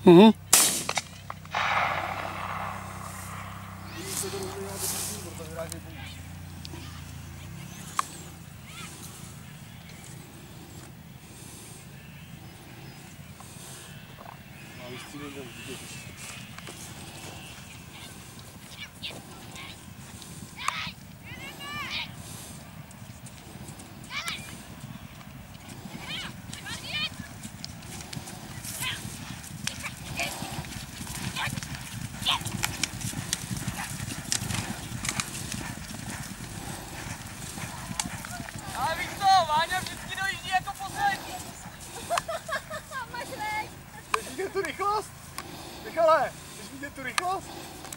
Mhm. Ale víš co, Váňa vždycky dojíždí jako poslední. Chceš vidět tu rychlost? Michale, chceš vidět tu rychlost?